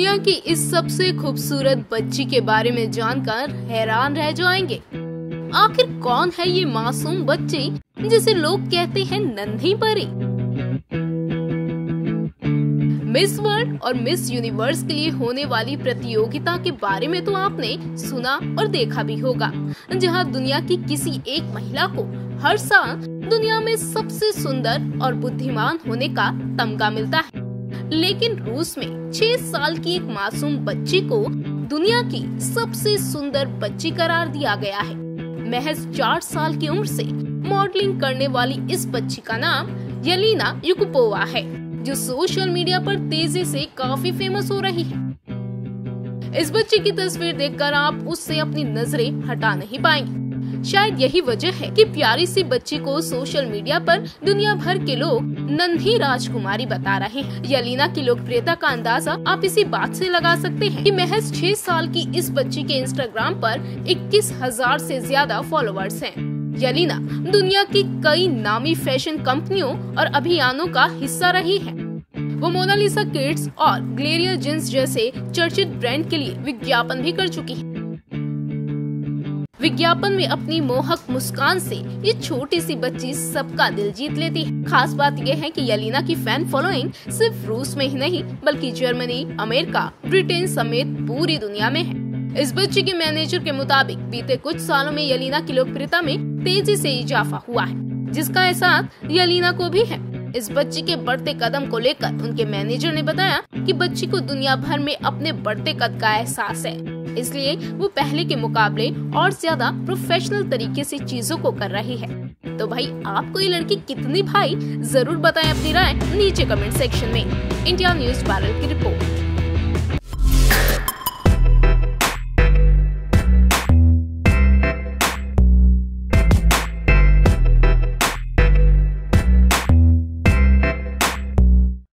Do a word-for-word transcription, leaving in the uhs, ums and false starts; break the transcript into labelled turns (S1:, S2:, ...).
S1: दुनिया की इस सबसे खूबसूरत बच्ची के बारे में जानकर हैरान रह जाएंगे। आखिर कौन है ये मासूम बच्ची जिसे लोग कहते हैं नन्ही परी। मिस वर्ल्ड और मिस यूनिवर्स के लिए होने वाली प्रतियोगिता के बारे में तो आपने सुना और देखा भी होगा, जहां दुनिया की किसी एक महिला को हर साल दुनिया में सबसे सुंदर और बुद्धिमान होने का तमगा मिलता है। लेकिन रूस में छह साल की एक मासूम बच्ची को दुनिया की सबसे सुंदर बच्ची करार दिया गया है। महज चार साल की उम्र से मॉडलिंग करने वाली इस बच्ची का नाम येलेना युकुपोवा है, जो सोशल मीडिया पर तेजी से काफी फेमस हो रही है। इस बच्ची की तस्वीर देखकर आप उससे अपनी नजरें हटा नहीं पाएंगे। शायद यही वजह है कि प्यारी सी बच्ची को सोशल मीडिया पर दुनिया भर के लोग नन्ही राजकुमारी बता रहे हैं। येलेना की लोकप्रियता का अंदाजा आप इसी बात से लगा सकते हैं कि महज छह साल की इस बच्ची के इंस्टाग्राम पर इक्कीस हजार से ज्यादा फॉलोअर्स हैं। येलेना दुनिया की कई नामी फैशन कंपनियों और अभियानों का हिस्सा रही है। वो मोनालिसा किड्स और ग्लेरियर जींस जैसे चर्चित ब्रांड के लिए विज्ञापन भी कर चुकी है। विज्ञापन में अपनी मोहक मुस्कान से ये छोटी सी बच्ची सबका दिल जीत लेती है। खास बात यह है कि येलेना की फैन फॉलोइंग सिर्फ रूस में ही नहीं बल्कि जर्मनी, अमेरिका, ब्रिटेन समेत पूरी दुनिया में है। इस बच्ची के मैनेजर के मुताबिक बीते कुछ सालों में येलेना की लोकप्रियता में तेजी से इजाफा हुआ है, जिसका एहसास येलेना को भी है। इस बच्ची के बढ़ते कदम को लेकर उनके मैनेजर ने बताया कि बच्ची को दुनिया भर में अपने बढ़ते कद का एहसास है, इसलिए वो पहले के मुकाबले और ज्यादा प्रोफेशनल तरीके से चीजों को कर रही है। तो भाई आपको ये लड़की कितनी भाई जरूर बताएं अपनी राय नीचे कमेंट सेक्शन में। इंडिया न्यूज वायरल की रिपोर्ट।